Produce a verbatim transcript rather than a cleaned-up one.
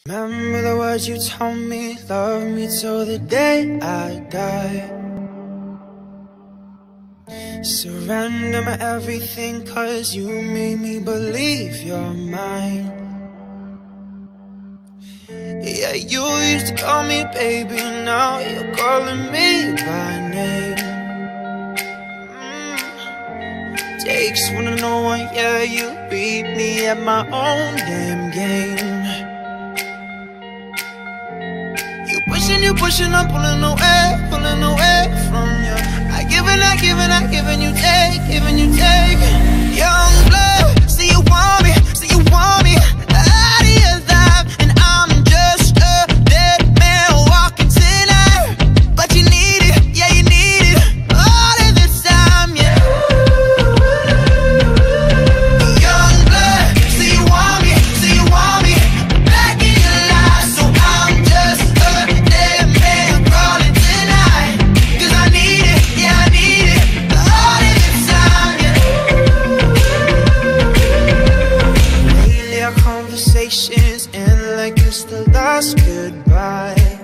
Remember the words you told me, love me till the day I die. Surrender my everything, cause you made me believe you're mine. Yeah, you used to call me baby, now you're calling me by name. mm. Takes one to know one, yeah, you beat me at my own damn game. You pushing, you pushing, I'm pulling away, pulling away from you. I give and I give and I give and you take, giving you take. Young blood, see you want me, see you want me out of your life, and I'm just a dead man walking tonight. But you need it, yeah you need it, all of the time, yeah. Young blood, see you want me, see you want me back in your life, so I'm just a dead man crawling tonight. Cause I need it, yeah I need it, all of the time, yeah. Lately our conversations end like it's the last goodbye.